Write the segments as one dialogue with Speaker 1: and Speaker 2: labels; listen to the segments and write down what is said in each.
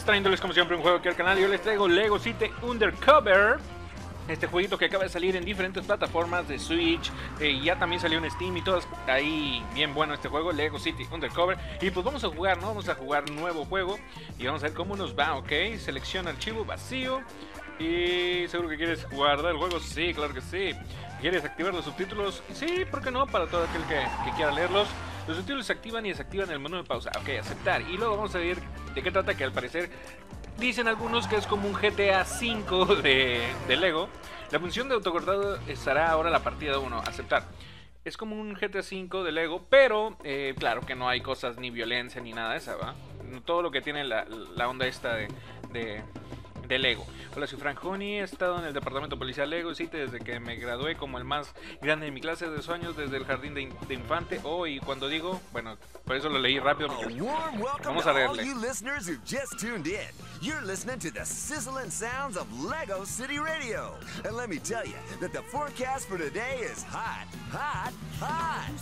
Speaker 1: Geeks, trayéndoles como siempre un juego aquí al canal. Yo les traigo Lego City Undercover. Este jueguito que acaba de salir en diferentes plataformas de Switch, ya también salió en Steam y todas ahí. Bien bueno este juego, Lego City Undercover. Y pues vamos a jugar, ¿no? Vamos a jugar nuevo juego y vamos a ver cómo nos va, ¿ok? Selecciona archivo vacío. Y seguro que quieres guardar el juego, sí, claro que sí. ¿Quieres activar los subtítulos? Sí, ¿por qué no? Para todo aquel que quiera leerlos. Los subtítulos se activan y desactivan el menú de pausa. Ok, aceptar. Y luego vamos a ver de qué trata, que al parecer dicen algunos que es como un GTA V de Lego. La función de autoguardado estará ahora la partida 1. Aceptar. Es como un GTA V de Lego, pero claro que no hay cosas ni violencia ni nada de esa, ¿va? Todo lo que tiene la onda esta de Lego. Hola, soy Frank Honey, he estado en el departamento policial Lego City desde que me gradué como el más grande de mi clase de sueños desde el jardín de infante. Y cuando digo, bueno, por eso lo leí rápido. Vamos a leerle.
Speaker 2: You're listening to the sizzling sounds of Lego City Radio. And let me tell you that the forecast for today is hot, hot, hot.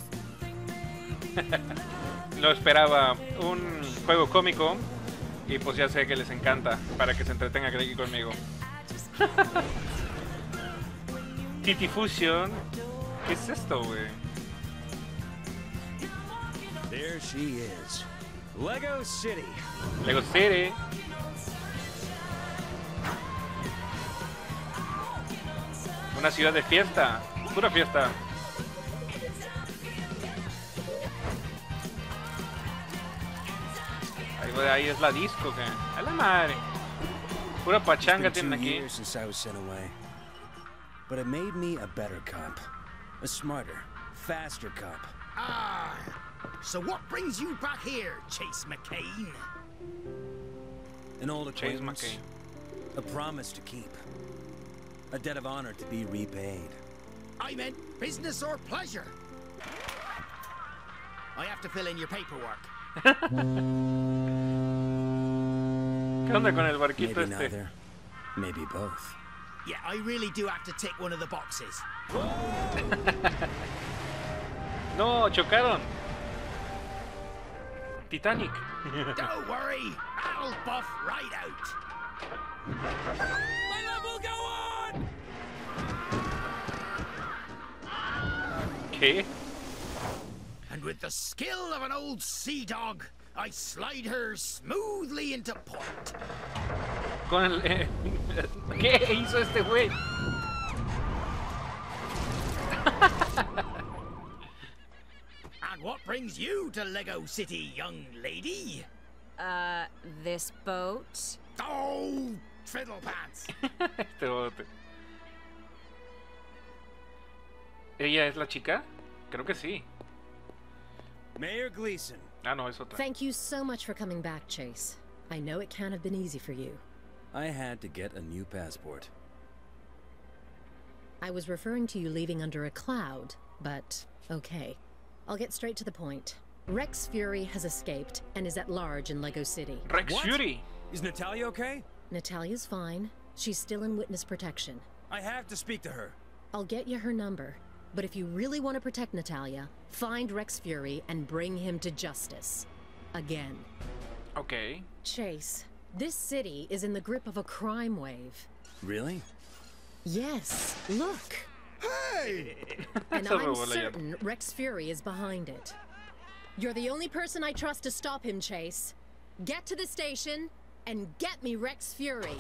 Speaker 1: Lo esperaba, un juego cómico. Y pues ya sé que les encanta, para que se entretengan aquí conmigo. Titi Fusion. ¿Qué es esto, güey?
Speaker 3: There she is. Lego City.
Speaker 1: Lego City. Una ciudad de fiesta. Pura fiesta. Ahí es la disco, que a la madre. Pura pachanga tienen aquí.
Speaker 3: But it made me a better cop, a smarter, faster cop.
Speaker 4: Ah, so what brings you back here, Chase McCain?
Speaker 3: An old acquaintance,
Speaker 1: Chase McCain.
Speaker 3: a promise to keep, a debt of honor to be repaid.
Speaker 4: I meant business or pleasure. I have to fill in your paperwork.
Speaker 1: ¿Qué onda con el barquito
Speaker 3: Maybe
Speaker 1: este?
Speaker 3: neither, maybe both.
Speaker 4: Yeah, I really do have to tick one of the boxes.
Speaker 1: No, chocaron. Titanic.
Speaker 4: Don't worry, I'll buff right out.
Speaker 3: My love will go on!
Speaker 1: ¿Qué?
Speaker 4: And with the skill of an old sea dog, I slide her smoothly into port.
Speaker 1: Con el, ¿qué hizo este güey?
Speaker 4: And what brings you to Lego City, young lady?
Speaker 5: This boat?
Speaker 4: Oh, fiddlepants.
Speaker 1: Este bote. ¿Ella es la chica? Creo que sí.
Speaker 3: Mayor Gleason.
Speaker 1: Ah, no, es otra.
Speaker 6: Thank you so much for coming back, Chase. I know it can't have been easy for you.
Speaker 3: I had to get a new passport.
Speaker 6: I was referring to you leaving under a cloud, but okay. I'll get straight to the point. Rex Fury has escaped and is at large in Lego City.
Speaker 1: Rex
Speaker 3: What?
Speaker 1: Fury.
Speaker 3: Is Natalia okay?
Speaker 6: Natalia's fine. She's still in witness protection.
Speaker 3: I have to speak to her.
Speaker 6: I'll get you her number. But if you really want to protect Natalia, find Rex Fury and bring him to justice. Again.
Speaker 1: Ok.
Speaker 6: Chase, this city is in the grip of a crime wave.
Speaker 3: Really?
Speaker 6: Yes, look.
Speaker 4: Hey!
Speaker 6: And
Speaker 1: Se
Speaker 6: I'm
Speaker 1: robó la llave.
Speaker 6: certain Rex Fury is behind it. You're the only person I trust to stop him, Chase. Get to the station and get me Rex Fury.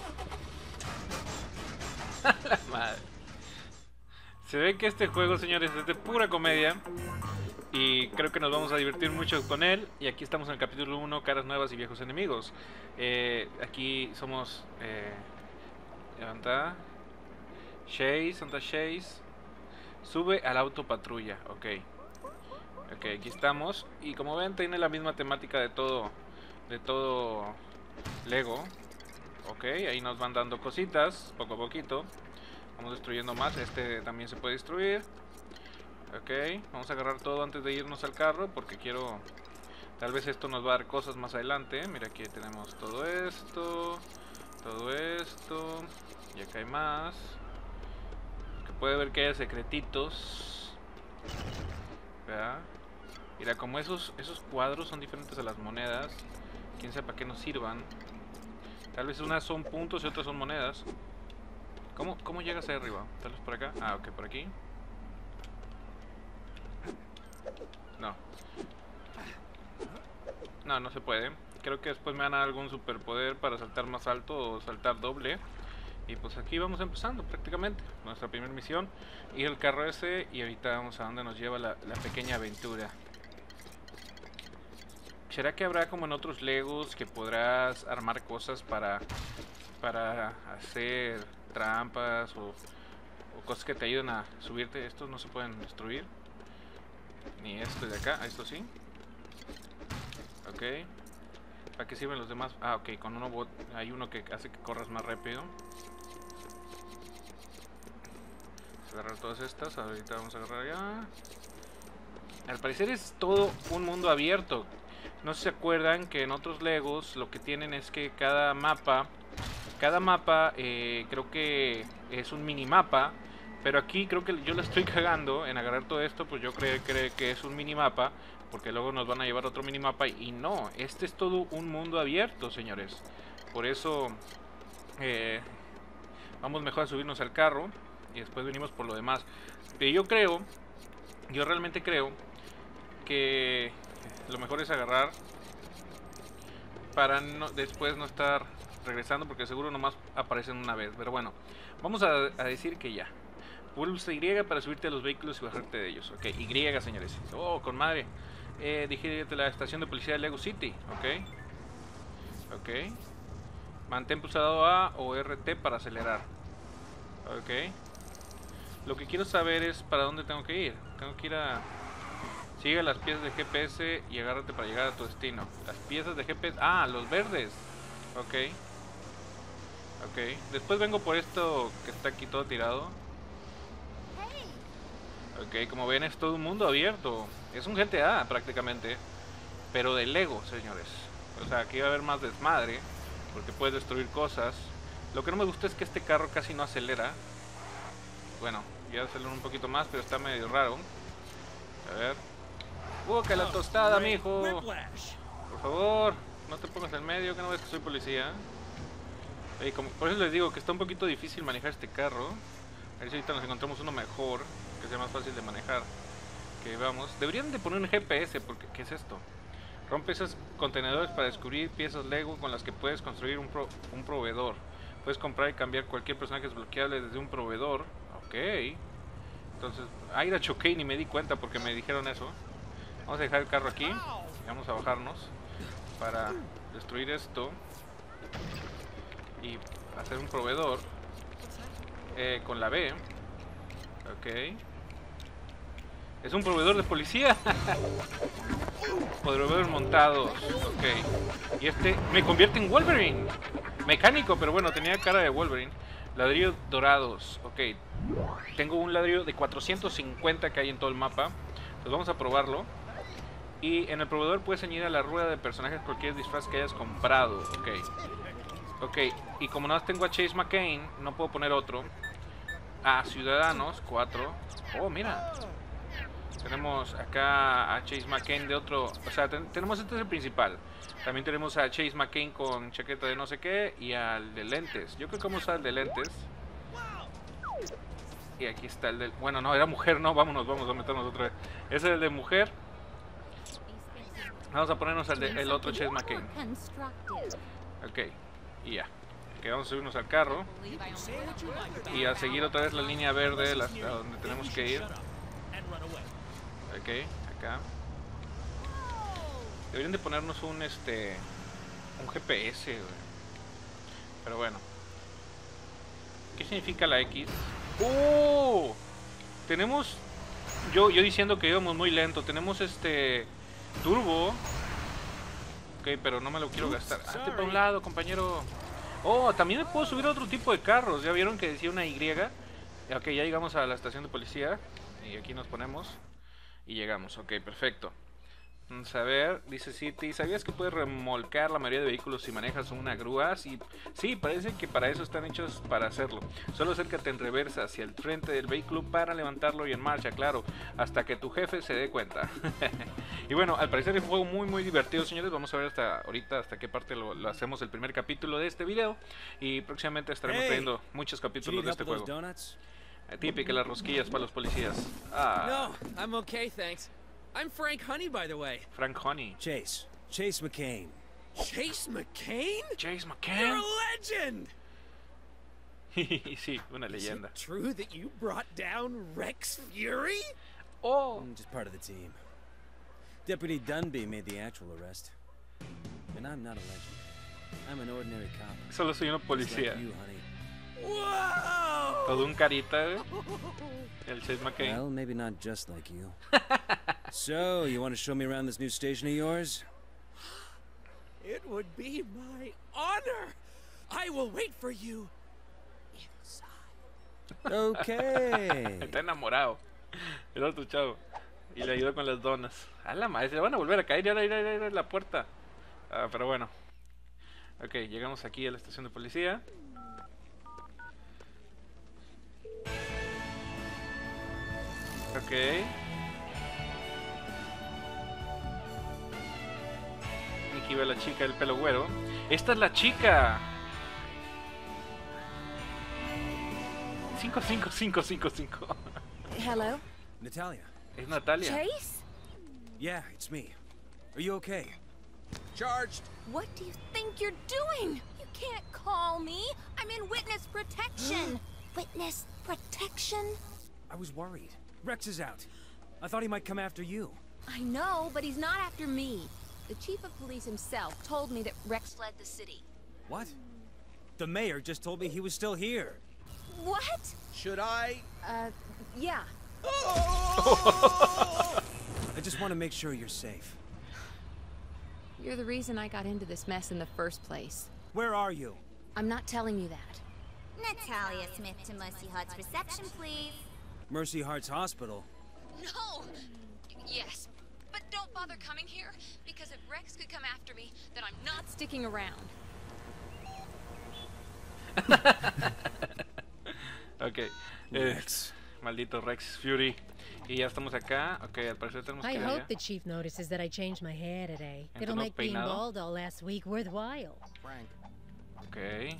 Speaker 1: Madre. Se ve que este juego, señores, es de pura comedia. Y creo que nos vamos a divertir mucho con él. Y aquí estamos en el capítulo 1, caras nuevas y viejos enemigos. Aquí somos... levanta. Chase, anda Chase. Sube al auto patrulla, ok. Ok, aquí estamos. Y como ven, tiene la misma temática de todo Lego. Ok, ahí nos van dando cositas, poco a poquito. Vamos destruyendo más. Este también se puede destruir. Ok, vamos a agarrar todo antes de irnos al carro, porque quiero... Tal vez esto nos va a dar cosas más adelante. Mira, aquí tenemos todo esto. Todo esto. Y acá hay más. Que puede ver que hay secretitos. ¿Verdad? Mira, como esos cuadros son diferentes a las monedas. Quién sabe para qué nos sirvan. Tal vez unas son puntos y otras son monedas. ¿Cómo llegas ahí arriba? Tal vez por acá. Ah, ok, por aquí. No. No se puede. Creo que después me van a dar algún superpoder para saltar más alto o saltar doble. Y pues aquí vamos empezando prácticamente nuestra primera misión. Ir al carro ese y ahorita vamos a donde nos lleva la pequeña aventura. ¿Será que habrá como en otros Legos que podrás armar cosas para hacer trampas o cosas que te ayuden a subirte? Estos no se pueden destruir. Ni esto de acá, esto sí. Ok. ¿Para qué sirven los demás? Ah, ok, con uno hay uno que hace que corras más rápido. Vamos a agarrar todas estas, ahorita vamos a agarrar ya. Al parecer es todo un mundo abierto. No sé si se acuerdan que en otros Legos lo que tienen es que cada mapa creo que es un minimapa. Pero aquí creo que yo la estoy cagando en agarrar todo esto, pues yo creo que es un minimapa, porque luego nos van a llevar a otro minimapa y no, este es todo un mundo abierto, señores. Por eso vamos mejor a subirnos al carro y después venimos por lo demás. Pero yo realmente creo que lo mejor es agarrar para después no estar regresando, porque seguro nomás aparecen una vez. Pero bueno, vamos a decir que ya. Pulsa Y para subirte a los vehículos y bajarte de ellos. Ok, Y, señores. Oh, con madre. Dirígete a la estación de policía de Lego City. Ok. Mantén pulsado A o RT para acelerar. Ok. Lo que quiero saber es para dónde tengo que ir. Tengo que ir a... Sigue las piezas de GPS y agárrate para llegar a tu destino. Las piezas de GPS... Ah, los verdes. Ok. Después vengo por esto que está aquí todo tirado. Ok, como ven es todo un mundo abierto. Es un GTA prácticamente, pero de Lego, señores. O sea, aquí va a haber más desmadre, porque puedes destruir cosas. Lo que no me gusta es que este carro casi no acelera. Bueno, ya acelera un poquito más, pero está medio raro. A ver. ¡Que la tostada, mijo! Por favor, no te pongas en medio, que no ves que soy policía. Por eso les digo que está un poquito difícil manejar este carro. A ver si ahorita nos encontramos uno mejor, que sea más fácil de manejar. Que vamos. Deberían de poner un GPS, porque ¿qué es esto? Rompe esos contenedores para descubrir piezas Lego con las que puedes construir un proveedor. Puedes comprar y cambiar cualquier personaje desbloqueable desde un proveedor. Ok. Entonces, ahí la choqué y ni me di cuenta porque me dijeron eso. Vamos a dejar el carro aquí y vamos a bajarnos para destruir esto y hacer un proveedor con la B. Ok. Es un proveedor de policía. Proveedores montados. Ok. Y este me convierte en Wolverine. Mecánico, pero bueno, tenía cara de Wolverine. Ladrillos dorados. Ok. Tengo un ladrillo de 450 que hay en todo el mapa. Pues vamos a probarlo. Y en el proveedor puedes añadir a la rueda de personajes cualquier disfraz que hayas comprado. Ok. Ok. Y como nada más tengo a Chase McCain, no puedo poner otro. A Ciudadanos, 4. Oh, mira. Tenemos acá a Chase McCain de otro. O sea, tenemos este es el principal. También tenemos a Chase McCain con chaqueta de no sé qué. Y al de lentes. Yo creo que vamos a usar el de lentes. Y aquí está el del... Bueno, no, era mujer, no. Vamos a meternos otra vez. Ese es el de mujer. Vamos a ponernos el otro Chase McCain. Ok, y ya. Ok, vamos a subirnos al carro. Y a seguir otra vez la línea verde a donde tenemos que ir. Ok, acá. Deberían de ponernos un GPS, güey. Pero bueno. ¿Qué significa la X? ¡Oh! Tenemos... Yo diciendo que íbamos muy lento. Tenemos turbo. Ok, pero no me lo quiero gastar. Hazte para un lado, compañero. Oh, también me puedo subir a otro tipo de carros. ¿Ya vieron que decía una Y? Ok, ya llegamos a la estación de policía. Y aquí nos ponemos. Y llegamos, ok, perfecto. Vamos a ver, dice City, ¿sabías que puedes remolcar la mayoría de vehículos si manejas una grúa? Sí, parece que para eso están hechos para hacerlo. Solo acércate en reversa hacia el frente del vehículo para levantarlo y en marcha, claro, hasta que tu jefe se dé cuenta. Y bueno, al parecer es un juego muy divertido, señores. Vamos a ver hasta qué parte lo hacemos el primer capítulo de este video. Y próximamente estaremos trayendo muchos capítulos de este juego. Típica, las rosquillas para los policías.
Speaker 7: No, I'm okay, thanks. I'm Frank Honey, by the way.
Speaker 1: Frank Honey.
Speaker 3: Chase McCain.
Speaker 7: Chase McCain?
Speaker 1: Chase McCain.
Speaker 7: You're a legend!
Speaker 1: Sí, una leyenda.
Speaker 7: Is it true that you brought down Rex Fury?
Speaker 1: Oh.
Speaker 3: I'm just part of the team. Deputy Dunby made the actual arrest. And I'm not a legend. I'm an ordinary cop.
Speaker 1: Solo soy una
Speaker 3: Just
Speaker 1: policía.
Speaker 3: like you, honey.
Speaker 7: Whoa!
Speaker 1: Todo un carita, el Chase McCain.
Speaker 3: Well, maybe not just like you. So, you want to show me around this new station of yours?
Speaker 7: It would be my honor. I will wait for you inside.
Speaker 3: Okay.
Speaker 1: Está enamorado. El otro chavo. Y le ayudó con las donas. A la madre, se van a volver a caer y ahora ir a la puerta. Pero bueno. Ok, llegamos aquí a la estación de policía. Ok. Aquí ve a la chica del pelo güero. ¡Esta es la chica! 55555.
Speaker 5: Hello?
Speaker 3: Natalia.
Speaker 1: Es Natalia.
Speaker 5: Chase?
Speaker 3: Yeah, it's me. Are you okay?
Speaker 7: Charged.
Speaker 5: What do you think you're doing? You can't call me. I'm in witness protection. Witness protection?
Speaker 3: I was worried. Rex is out. I thought he might come after you.
Speaker 5: I know, but he's not after me. The chief of police himself told me that Rex fled the city.
Speaker 3: What? The mayor just told me he was still here.
Speaker 5: What?
Speaker 7: Should I?
Speaker 5: Yeah.
Speaker 3: I just want to make sure you're safe.
Speaker 5: You're the reason I got into this mess in the first place.
Speaker 3: Where are you?
Speaker 5: I'm not telling you that.
Speaker 8: Natalia Smith to Mercy Heart's reception, please.
Speaker 3: Mercy Heart's Hospital.
Speaker 9: No! Yes, but don't bother coming here, because if Rex could come after me, then I'm not
Speaker 5: Sticking around.
Speaker 1: Ok.
Speaker 3: Rex.
Speaker 1: Maldito Rex Fury. Y ya estamos acá. Ok, al parecer tenemos que
Speaker 6: I
Speaker 1: ir
Speaker 6: hope
Speaker 1: allá.
Speaker 6: the chief notices that I changed my hair today.
Speaker 1: ¿En
Speaker 6: It'll
Speaker 1: tono
Speaker 6: make being
Speaker 1: peinado?
Speaker 6: bald all last week worthwhile.
Speaker 1: Ok.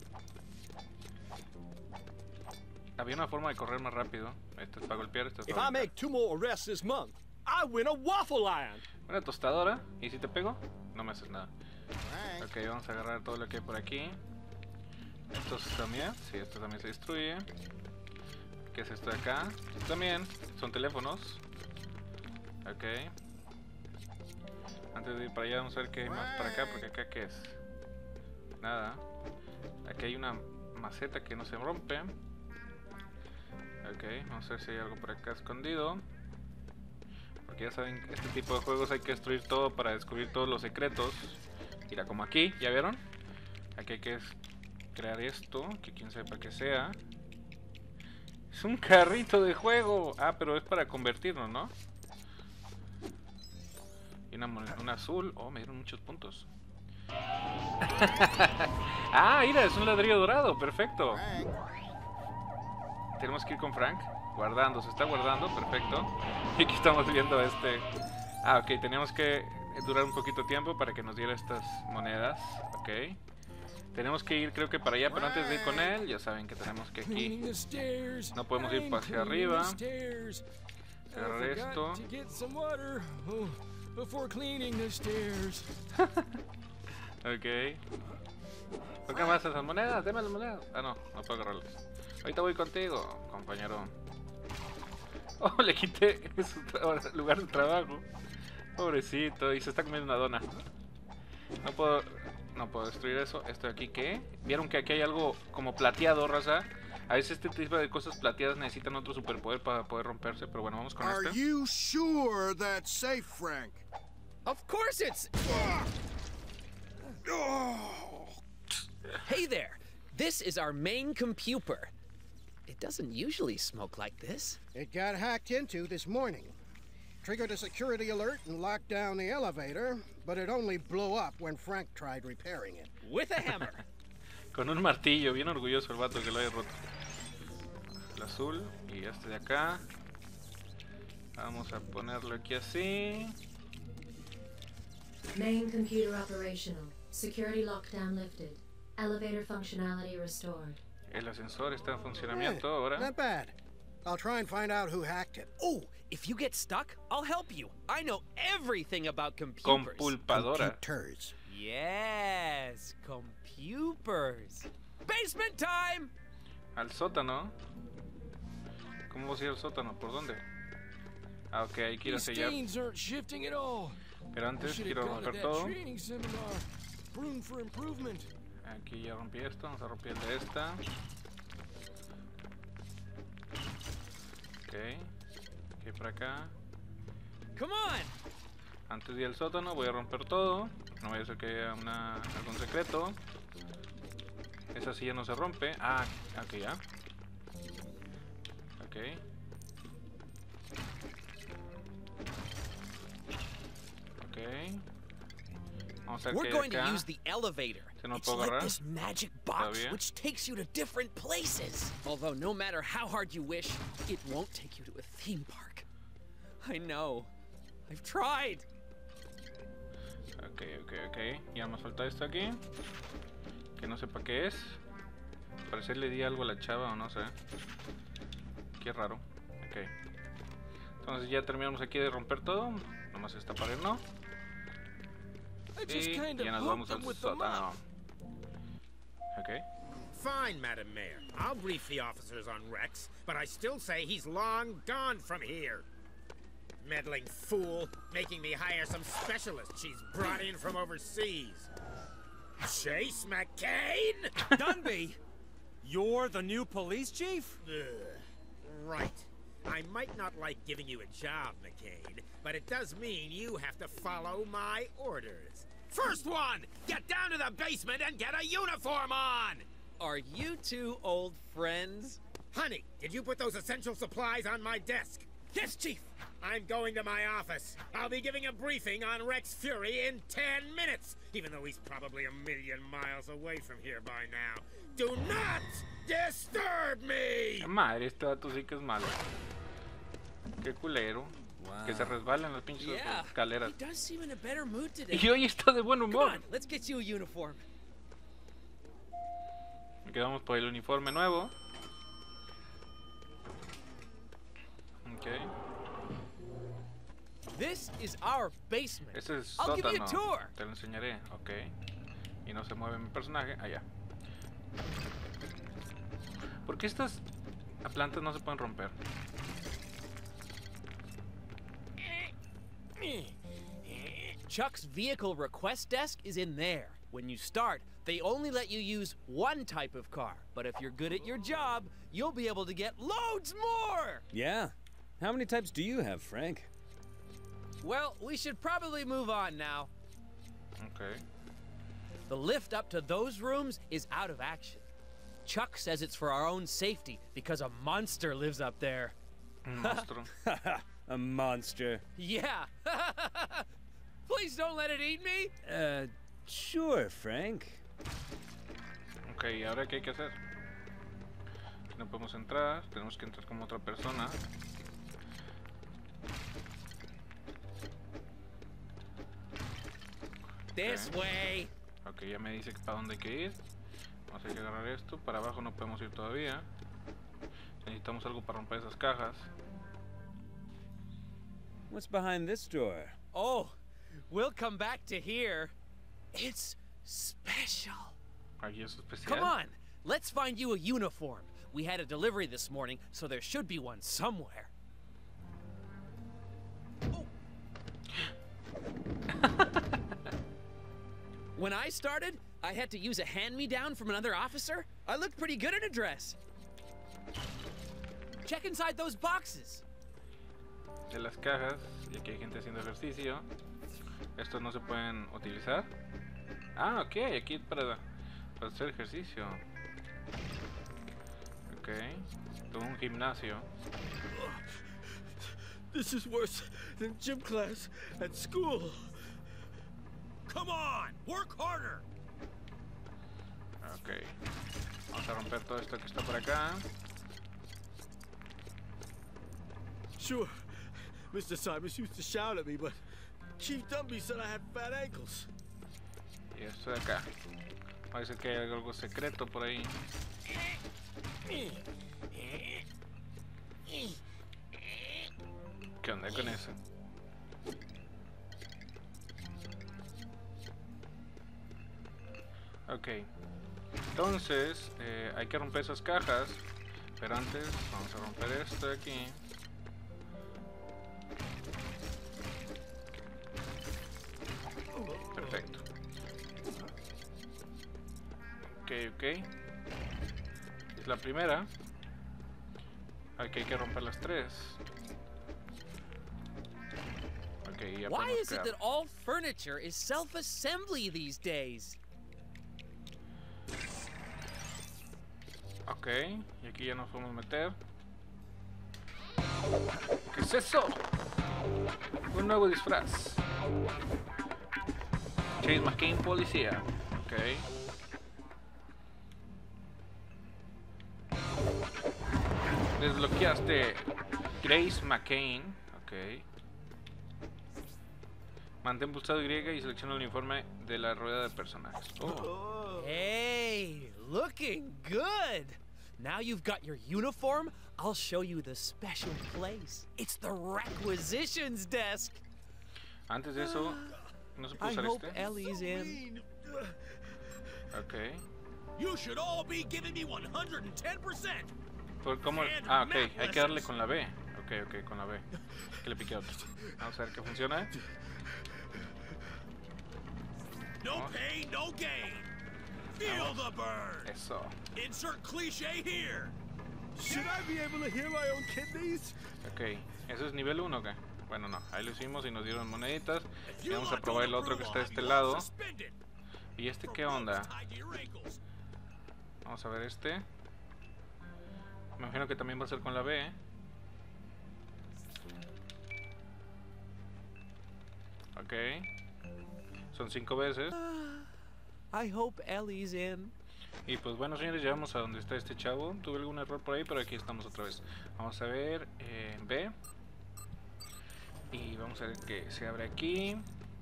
Speaker 1: Había una forma de correr más rápido. Esto es para golpear, esto es
Speaker 10: If
Speaker 1: para
Speaker 10: I
Speaker 1: golpear.
Speaker 10: make 2 more arrests this month, I win a waffle iron.
Speaker 1: Una tostadora. ¿Y si te pego? No me haces nada. Ok, vamos a agarrar todo lo que hay por aquí. Estos también. Sí, esto también se destruye. ¿Qué es esto de acá? Esto también. Son teléfonos. Ok. Antes de ir para allá vamos a ver qué hay más para acá. Porque acá ¿qué es? Nada. Aquí hay una maceta que no se rompe. Ok, vamos a ver si hay algo por acá escondido. Porque ya saben, este tipo de juegos hay que destruir todo para descubrir todos los secretos. Mira, como aquí, ¿ya vieron? Aquí hay que crear esto, que quién sabe para qué sea. Es un carrito de juego. Ah, pero es para convertirlo, ¿no? Y una azul. Oh, me dieron muchos puntos. Ah, mira, es un ladrillo dorado, perfecto. Tenemos que ir con Frank. Guardando, se está guardando, perfecto. Y aquí estamos viendo este. Ah, ok, teníamos que durar un poquito de tiempo para que nos diera estas monedas. Ok. Tenemos que ir, creo que para allá, pero antes de ir con él, ya saben que tenemos que aquí. No podemos ir hacia arriba. Cerrar esto. Ok. ¿Toca más esas monedas? Deme las monedas. Ah, no, no puedo agarrarlas. Ahorita voy contigo, compañero. Oh, le quité su lugar de trabajo. Pobrecito, y se está comiendo una dona. No puedo destruir eso. ¿Esto de aquí qué? ¿Vieron que aquí hay algo como plateado, raza? A veces este tipo de cosas plateadas necesitan otro superpoder para poder romperse. Pero bueno, vamos con
Speaker 4: Are
Speaker 1: este.
Speaker 4: you sure that's safe, Frank?
Speaker 7: Of course it's. Hey there. This is our main computer. It doesn't usually smoke like this.
Speaker 11: It got hacked into this morning. triggered a security alert and locked down the elevator, but it only blew up when Frank tried repairing it.
Speaker 7: With a hammer.
Speaker 1: Con un martillo, bien orgulloso el vato que lo haya roto. El azul y este de acá. Vamos a ponerlo aquí así.
Speaker 6: Main computer operational. Security lockdown lifted. Elevator functionality restored.
Speaker 1: El ascensor está en funcionamiento ahora.
Speaker 11: Not bad. I'll try and find out who hacked it.
Speaker 7: Oh, if you get stuck, I'll help you. I know everything about computers.
Speaker 1: Compulpadora.
Speaker 11: Computers.
Speaker 7: Yes, computers. Basement time!
Speaker 1: Al sótano. ¿Cómo vas a ir al sótano? ¿Por dónde? Ah, ok, hay que ir a sellar.
Speaker 12: Aren't shifting at all.
Speaker 1: Pero antes quiero romper todo.
Speaker 12: Room for improvement.
Speaker 1: Aquí ya rompí esto, vamos a romper el de esta. Ok, aquí por acá.
Speaker 7: Come on.
Speaker 1: Antes de ir al sótano voy a romper todo. No vaya a ser que haya algún secreto. Esa silla no se rompe. Ah, aquí ya. Ok. Ok. Vamos a ver
Speaker 7: We're
Speaker 1: qué
Speaker 7: going
Speaker 1: hay acá.
Speaker 7: to use the elevator.
Speaker 1: ¿Se no
Speaker 7: It's
Speaker 1: puedo
Speaker 7: like
Speaker 1: agarrar?
Speaker 7: this magic box
Speaker 1: ¿Todavía?
Speaker 7: which takes you to different places. Although no matter how hard you wish, it won't take you to a theme park. I know. I've tried.
Speaker 1: Ok, ok, ok. Ya me falta esto aquí. Que no sepa qué es. Al parecer le di algo a la chava o no sé. Qué raro. Ok. Entonces ya terminamos aquí de romper todo. Nomás esta pared no. Y ya nos vamos al sótano. Ok.
Speaker 4: Fine, Madam Mayor. I'll brief the officers on Rex, but I still say he's long gone from here. Meddling fool, making me hire some specialist she's brought in from overseas. Chase McCain?
Speaker 10: Dunby, you're the new police chief?
Speaker 4: Right. I might not like giving you a job, McCain, but it does mean you have to follow my orders. First one, get down to the basement and get a uniform on!
Speaker 7: Are you two old friends?
Speaker 4: Honey, did you put those essential supplies on my desk?
Speaker 7: Yes, Chief!
Speaker 4: I'm going to my office. I'll be giving a briefing on Rex Fury in 10 minutes, even though he's probably a million miles away from here by now. Do not disturb me!
Speaker 1: Madre, este vato sí que es malo. Qué culero.
Speaker 3: Wow.
Speaker 1: Que se resbalan las pinches escaleras.
Speaker 7: He does seem in a better mood today.
Speaker 1: Y hoy está de buen
Speaker 7: Come
Speaker 1: humor.
Speaker 7: on, let's get you a uniform.
Speaker 1: Quedamos por el uniforme nuevo. Ok.
Speaker 7: This is our basement.
Speaker 1: Este es
Speaker 7: I'll give you a
Speaker 1: sótano.
Speaker 7: tour.
Speaker 1: Te lo enseñaré. Ok. Y no se mueve mi personaje. Allá. ¿Por qué estas plantas no se pueden romper?
Speaker 7: Chuck's vehicle request desk is in there. When you start, they only let you use one type of car. But if you're good at your job, you'll be able to get loads more!
Speaker 3: Yeah. How many types do you have, Frank?
Speaker 7: Well, we should probably move on now.
Speaker 1: Okay.
Speaker 7: The lift up to those rooms is out of action. Chuck says it's for our own safety because a monster lives up there.
Speaker 1: Monstro.
Speaker 3: A monster.
Speaker 7: Yeah. Please don't let it eat me.
Speaker 3: Sure, Frank.
Speaker 1: Ok, ¿y ahora qué hay que hacer? No podemos entrar, tenemos que entrar como otra persona.
Speaker 7: This way.
Speaker 1: Ok, ya me dice para dónde hay que ir. Vamos a tener que agarrar esto. Para abajo no podemos ir todavía. Necesitamos algo para romper esas cajas.
Speaker 3: What's behind this door?
Speaker 7: Oh, we'll come back to here. It's special.
Speaker 1: Aquí es especial.
Speaker 7: Come on, let's find you a uniform. We had a delivery this morning, so there should be one somewhere. Oh. When I started, I had to use a hand-me-down from another officer. I looked pretty good in a dress. Check inside those boxes.
Speaker 1: De las cajas, y aquí hay gente haciendo ejercicio. Estos no se pueden utilizar. Ah, ok, aquí para hacer ejercicio. Ok, todo un gimnasio.
Speaker 12: This is worse than gym class at school.
Speaker 4: Come on, work harder.
Speaker 1: Ok. Vamos a romper todo esto que está por acá.
Speaker 12: Sure, Mr. Simons used to shout at me, but Chief Dunby said I had fat ankles.
Speaker 1: Y esto de acá. Parece que hay algo secreto por ahí. ¿Qué onda con eso? Ok. Entonces, hay que romper esas cajas. Pero antes, vamos a romper esto de aquí. Perfecto. Ok. Es la primera. Aquí hay que romper las 3. Ok, ya
Speaker 7: Why
Speaker 1: podemos
Speaker 7: is it
Speaker 1: crear.
Speaker 7: that all furniture is self-assembly these days?
Speaker 1: Ok, y aquí ya nos podemos meter. ¿Qué es eso? Un nuevo disfraz. Chase McCain policía. Ok. Desbloqueaste Grace McCain. Ok. Mantén pulsado Y y selecciona el uniforme de la rueda de personajes. Oh.
Speaker 7: Hey, looking good. Now you've got your uniform, I'll show you the special place. It's the requisitions desk.
Speaker 1: Antes de eso, no se puede
Speaker 7: I
Speaker 1: usar
Speaker 7: hope
Speaker 1: este.
Speaker 7: Ellie's in.
Speaker 1: Ok.
Speaker 4: You should all be giving me 110%.
Speaker 1: ¿Cómo? Ah, ok. Hay que darle con la B. Ok, con la B. Que le pique otro. Vamos a ver que funciona.
Speaker 4: No pain, no gain. Feel the burn.
Speaker 1: Eso.
Speaker 4: Insert cliche here.
Speaker 12: Should I be able to hear my own kidneys?
Speaker 1: Ok. ¿Eso es nivel 1 o qué? Bueno, no. Ahí lo hicimos y nos dieron moneditas. Y vamos a probar el otro que está de este lado. ¿Y este qué onda? Vamos a ver este. Me imagino que también va a ser con la B, ¿eh? Ok. Son 5 veces.
Speaker 7: I hope Ellie's in.
Speaker 1: Y pues bueno, señores, llegamos a donde está este chavo. Tuve algún error por ahí, pero aquí estamos otra vez. Vamos a ver B. Y vamos a ver que se abre aquí.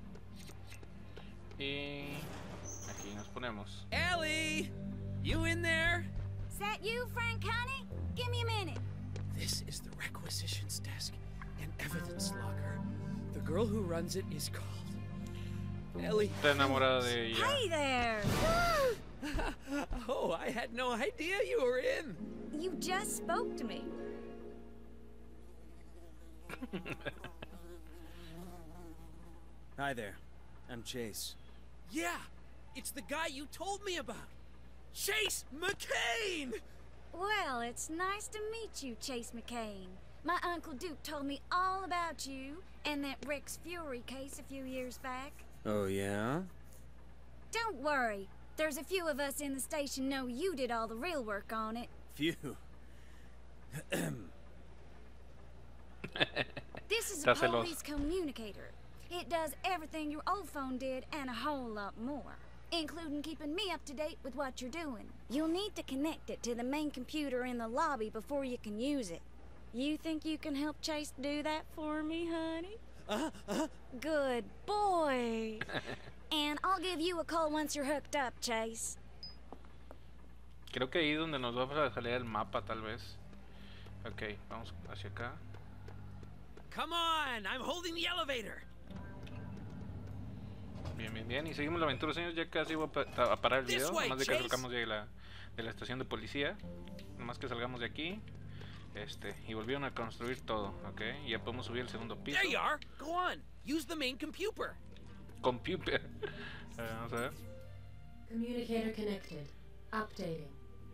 Speaker 1: Y aquí nos ponemos.
Speaker 7: Ellie, you in there?
Speaker 8: Is that you, Frank Honey? Give me a minute.
Speaker 3: This is the requisitions desk and evidence locker. The girl who runs it is called Ellie.
Speaker 1: Está enamorada de ella.
Speaker 8: Hey there!
Speaker 3: Oh, I had no idea you were in.
Speaker 8: You just spoke to me.
Speaker 3: Hi there. I'm Chase.
Speaker 7: Yeah, it's the guy you told me about. Chase McCain!
Speaker 8: Well, it's nice to meet you, Chase McCain. My Uncle Duke told me all about you and that Rex Fury case a few years back.
Speaker 3: Oh, yeah?
Speaker 8: Don't worry. There's a few of us in the station know you did all the real work on it.
Speaker 3: Phew.
Speaker 8: This is a police communicator. It does everything your old phone did and a whole lot more, including keeping me up to date with what you're doing. You'll need to connect it to the main computer in the lobby before you can use it. You think you can help Chase do that for me, honey? Good boy. And I'll give you a call once you're hooked up, Chase.
Speaker 1: Creo que ahí donde nos va a salir el mapa, tal vez. Ok, vamos hacia acá.
Speaker 7: Come on, I'm holding the elevator.
Speaker 1: Bien. Y seguimos la aventura, señores. Ya casi voy a parar el video. Nomás de que
Speaker 7: Chase.
Speaker 1: salgamos de la estación de policía. Nomás que salgamos de aquí. Y volvieron a construir todo, ok. Y ya podemos subir el segundo piso.
Speaker 7: There you are. Go on. Use the main computer.
Speaker 1: Computer. Vamos a ver.
Speaker 6: Communicator connected. Updating.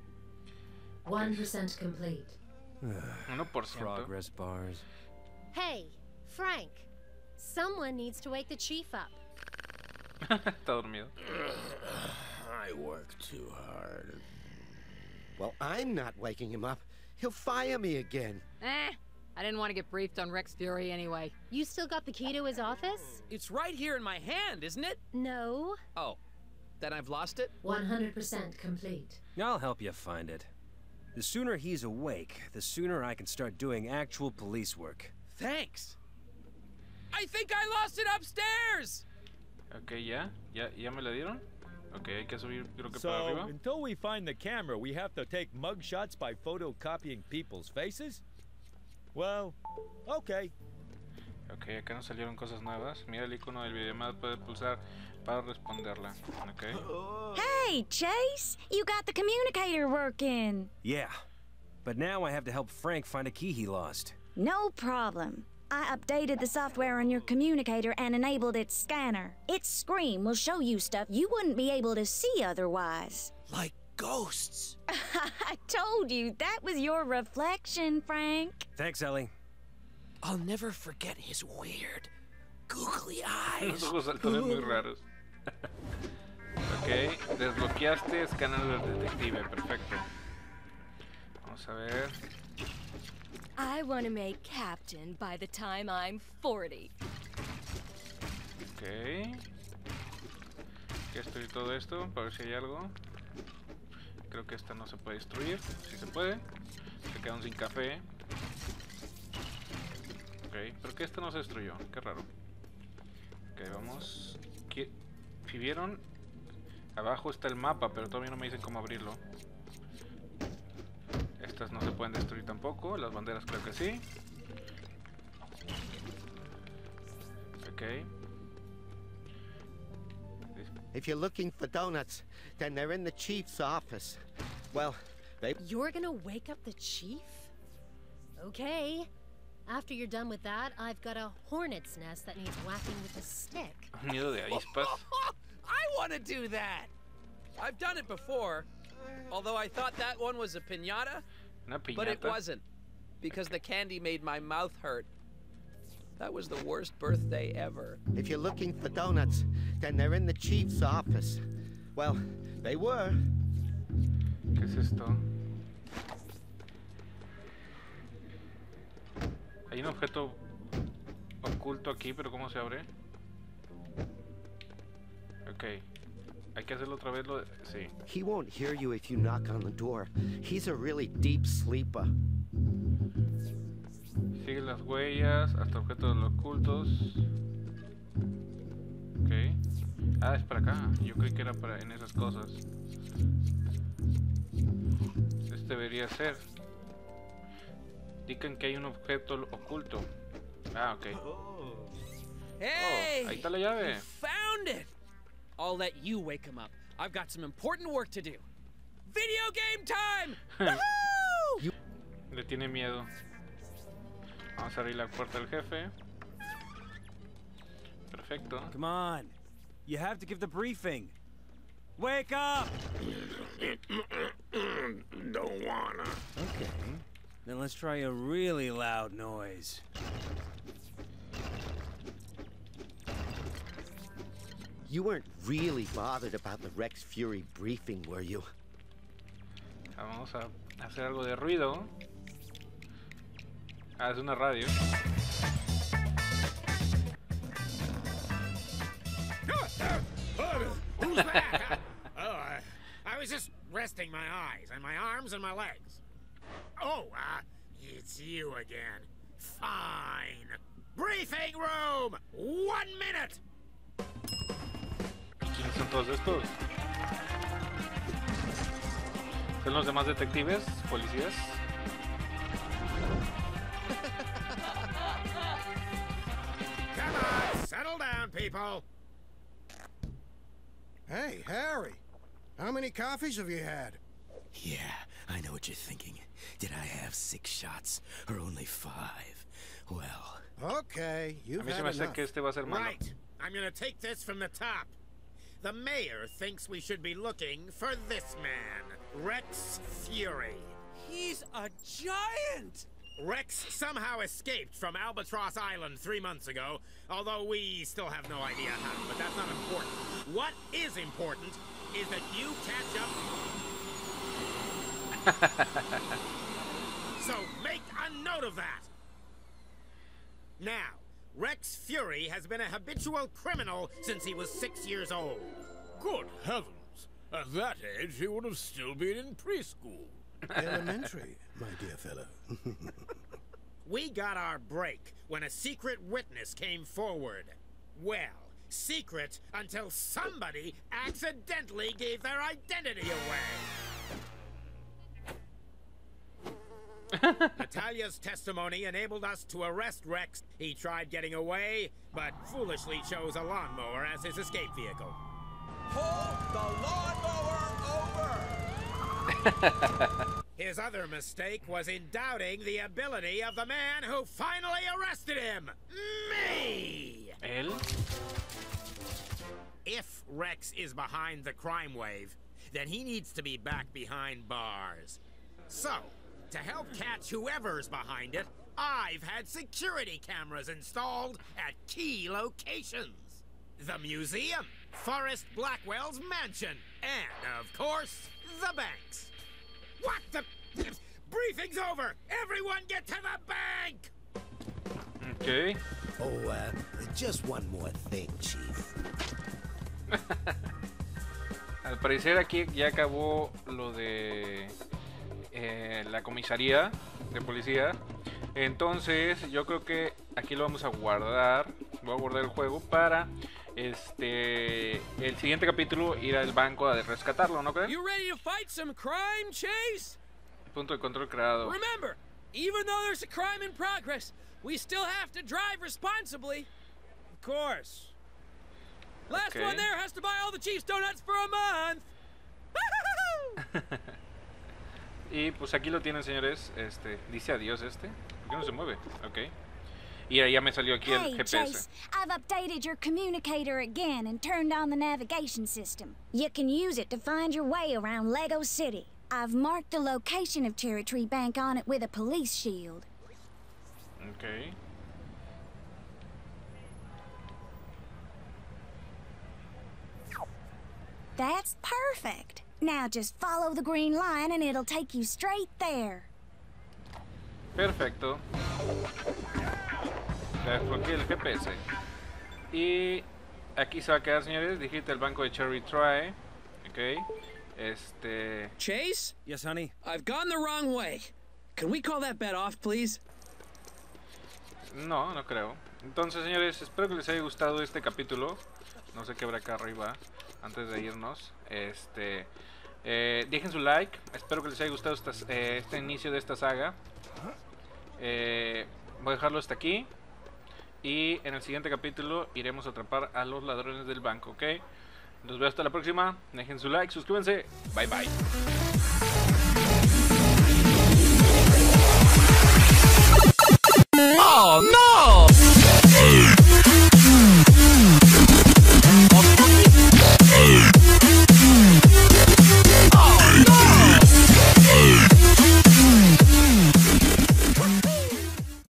Speaker 6: 1% complete.
Speaker 1: 1%.
Speaker 3: Progress bars.
Speaker 13: Hey, Frank. Someone needs to wake the chief up.
Speaker 1: Está dormido.
Speaker 14: I work too hard. Well, I'm not waking him up. He'll fire me again.
Speaker 15: I didn't want to get briefed on Rex Fury anyway.
Speaker 13: You still got the key to his office?
Speaker 7: It's right here in my hand, isn't it?
Speaker 13: No.
Speaker 7: Oh, then I've lost it?
Speaker 6: 100% complete.
Speaker 3: I'll help you find it. The sooner he's awake, the sooner I can start doing actual police work.
Speaker 7: Thanks. I think I lost it upstairs!
Speaker 1: Ok, ya me la dieron. Ok, hay que subir, creo que para
Speaker 16: So,
Speaker 1: arriba.
Speaker 16: until we find the camera, we have to take mugshots by photocopying people's faces? Well, okay.
Speaker 1: Ok, acá nos salieron cosas nuevas. Mira el icono del videollamada, puede pulsar para responderla. Ok.
Speaker 8: Hey, Chase! You got the communicator working!
Speaker 3: Yeah, but now I have to help Frank find a key he lost.
Speaker 8: No problem. I updated the software on your communicator and enabled its scanner. Its screen will show you stuff you wouldn't be able to see otherwise.
Speaker 14: Like ghosts.
Speaker 8: I told you, that was your reflection, Frank.
Speaker 3: Thanks, Ellie.
Speaker 14: I'll never forget his weird, googly eyes.
Speaker 1: Los ojos saltones muy raros. Ok, desbloqueaste escáner del detective, perfecto. Vamos a ver.
Speaker 17: I want to make captain by the time I'm 40.
Speaker 1: Ok. Aquí estoy todo esto, para ver si hay algo. Creo que esta no se puede destruir. Sí se puede. Se quedan sin café. Ok, pero que esta no se destruyó. Qué raro. Ok, vamos. Si vieron, abajo está el mapa, pero todavía no me dicen cómo abrirlo. Estas no se pueden destruir tampoco. Las banderas creo que sí. Ok.
Speaker 18: If you're looking for donuts, then they're in the chief's office. Well,
Speaker 13: You're gonna wake up the chief? Okay. After you're done with that, I've got a hornet's nest that needs whacking with a stick.
Speaker 1: Nido de avispas.
Speaker 7: I want to do that! I've done it before, although I thought that one was a piñata.
Speaker 1: Una piñata.
Speaker 7: But it wasn't, because the candy made my mouth hurt. That was the worst birthday ever.
Speaker 18: if you're looking for donuts, then they're in the chief's office. Well, they were.
Speaker 1: ¿Qué es esto? Hay un objeto oculto aquí, pero ¿cómo se abre? Ok. Hay que hacerlo otra vez. Sí.
Speaker 18: He won't hear you if you knock on the door. He's a really deep sleeper.
Speaker 1: Sigue las huellas hasta objetos ocultos. Ok. Ah, es para acá. Yo creí que era para en esas cosas. Este debería ser. Indican que hay un objeto oculto. Ah, ok.
Speaker 7: Hey!
Speaker 1: Oh, ahí está la llave.
Speaker 7: You found it! I'll let you wake him up. I've got some important work to do. Video game time! Woohoo!
Speaker 1: Le tiene miedo. Vamos a abrir la puerta del jefe. Perfecto.
Speaker 3: Come on. You have to give the briefing. Wake up!
Speaker 14: Don't wanna.
Speaker 3: Okay. Then let's try a really loud noise.
Speaker 18: You weren't really bothered about the Rex Fury briefing, were you?
Speaker 1: Vamos a hacer algo de ruido. Ah, es una radio.
Speaker 4: Who's that? I was just resting my eyes and my arms and my legs. Oh, it's you again. Fine. Briefing room! 1 minute!
Speaker 1: ¿Quiénes son todos estos? ¿Son los demás detectives? ¿Policías?
Speaker 4: Come on, settle down, people.
Speaker 11: Hey, Harry. How many coffees have you had?
Speaker 14: Yeah, I know what you're thinking. Did I have 6 shots or only 5? Well...
Speaker 11: Okay, you've
Speaker 1: A mí se
Speaker 11: had
Speaker 1: me hace
Speaker 11: enough.
Speaker 1: que este va a ser malo.
Speaker 4: Right. I'm gonna take this from the top. The mayor thinks we should be looking for this man, Rex Fury.
Speaker 7: He's a giant!
Speaker 4: Rex somehow escaped from Albatross Island 3 months ago, although we still have no idea how, but that's not important. What is important is that you catch up. So make a note of that. Now, Rex Fury has been a habitual criminal since he was 6 years old.
Speaker 12: Good heavens! At that age, he would have still been in preschool.
Speaker 11: Elementary, my dear fellow.
Speaker 4: We got our break when a secret witness came forward. Well, secret until somebody accidentally gave their identity away. Natalia's testimony enabled us to arrest Rex. He tried getting away, but foolishly chose a lawnmower as his escape vehicle.
Speaker 2: Pull the lawnmower over!
Speaker 4: His other mistake was in doubting the ability of the man who finally arrested him, me!
Speaker 1: ¿Él?
Speaker 4: If Rex is behind the crime wave, then he needs to be back behind bars. So, to help catch whoever's behind it, I've had security cameras installed at key locations. The museum, Forrest Blackwell's mansion, and, of course, the banks. What the... Briefing's over! Everyone get to the bank!
Speaker 1: Okay.
Speaker 14: Oh, just one more thing, Chief.
Speaker 1: Al parecer aquí ya acabó lo de la comisaría de policía. Entonces yo creo que aquí lo vamos a guardar. Voy a guardar el juego para el siguiente capítulo ir al banco a rescatarlo, ¿no creen?
Speaker 7: You ready to fight some crime, Chase?
Speaker 1: Punto de control creado.
Speaker 7: Remember, even though there's a crime in progress, we still have to drive responsibly. Of course. Last one there has to buy all the Chief's donuts for a month.
Speaker 1: Y pues aquí lo tienen, señores. Dice adiós ¿Por qué no se mueve? Ok. Y ya me salió aquí el GPS.
Speaker 8: Chase, I've updated your communicator again and turned on the navigation system. You can use it to find your way around Lego City. I've marked the location of Cherry Tree Bank on it with a police shield.
Speaker 1: Okay.
Speaker 8: That's perfect. Now just follow the green line and it'll take you straight there.
Speaker 1: Perfecto. Desbloqueé el GPS. Y aquí se va a quedar, señores. Digita el banco de Cherry Tree. Ok.
Speaker 7: Chase?
Speaker 3: Yes, honey?
Speaker 7: I've gone the wrong way. Can we call that bet off, please?
Speaker 1: No, no creo. Entonces, señores, espero que les haya gustado este capítulo. No sé qué habrá acá arriba antes de irnos. Dejen su like. Espero que les haya gustado este inicio de esta saga. Voy a dejarlo hasta aquí. Y en el siguiente capítulo iremos a atrapar a los ladrones del banco, ¿ok? Nos vemos hasta la próxima. Dejen su like, suscríbanse. Bye bye.
Speaker 2: Oh no!